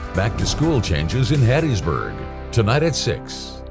Back to school changes in Hattiesburg, tonight at 6.